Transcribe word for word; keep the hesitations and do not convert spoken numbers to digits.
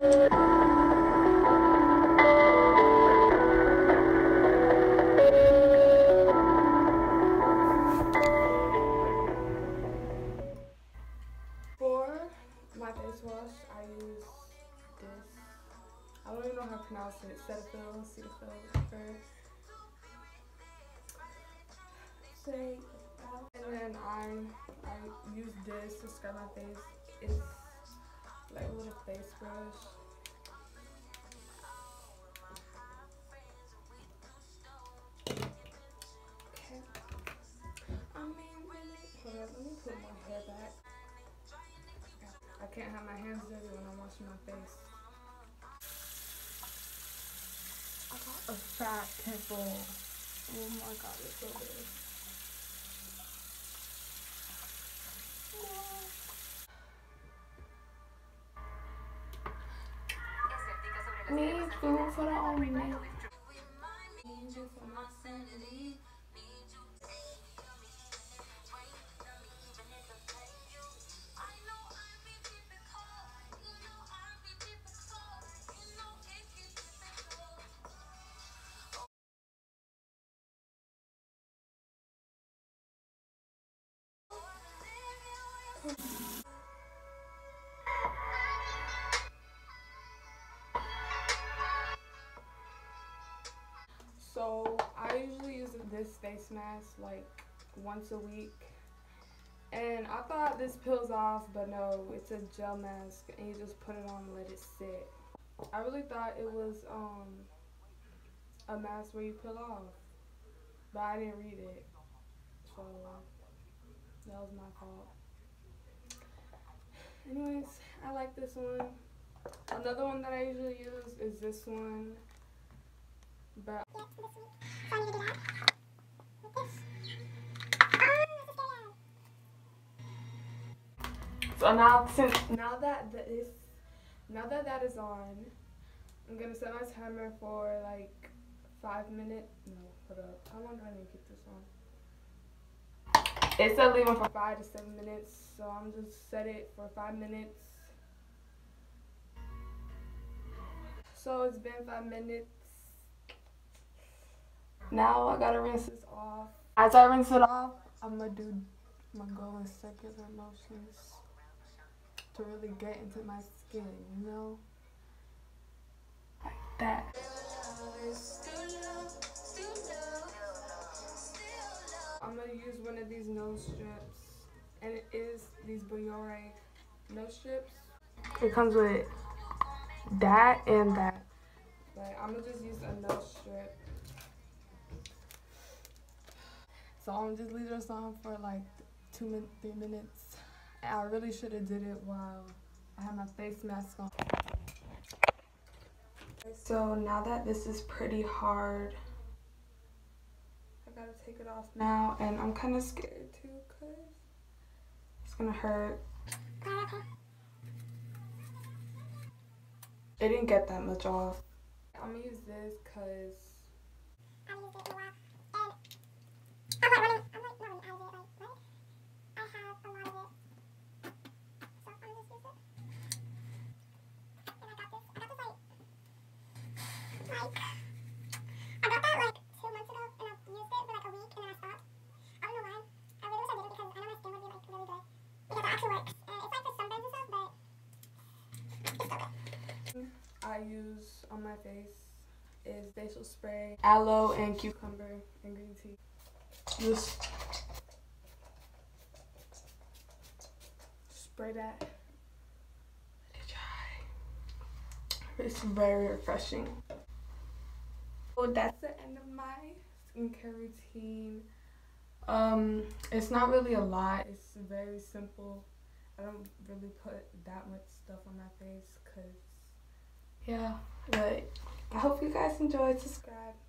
For my face wash, I use this. I don't even know how to pronounce it. Cetaphil, Cetaphil, for say. And then I I use this to scrub my face. It's like a little face brush. Okay. I mean, really, hold on, let me put my hair back. I can't have my hands dirty when I'm washing my face. I got a fat pimple. Oh my god, it's so big. Need food for the army. So I usually use this face mask like once a week, and I thought this peels off, but no, it's a gel mask and you just put it on and let it sit. I really thought it was um a mask where you peel off, but I didn't read it, so that was my fault. Anyways, I like this one. Another one that I usually use is this one, but so now since now that this now that that is on, I'm gonna set my timer for like five minutes. No, hold up. How long do I need to keep this on? It said leave on for five to seven minutes, so I'm just set it for five minutes. So it's been five minutes. Now I gotta rinse this off. As I rinse it off, I'm gonna do my go in circular motions to really get into my skin, you know? Like that. I'm gonna use one of these nose strips, and it is these Biore nose strips. It comes with that and that, but I'm gonna just use a nose strip. So I'm just leave this on for like two minutes, three minutes. And I really should have did it while I had my face mask on. So now that this is pretty hard, I gotta take it off now, and I'm kind of scared too because it's gonna hurt. It didn't get that much off. I'm gonna use this because I use on my face is facial spray, aloe and cucumber and green tea. Just spray that, let it dry. It's very refreshing. Well, that's the end of my skincare routine. Um, it's not really a lot. It's very simple. I don't really put that much stuff on my face because, yeah, but I hope you guys enjoyed. Subscribe.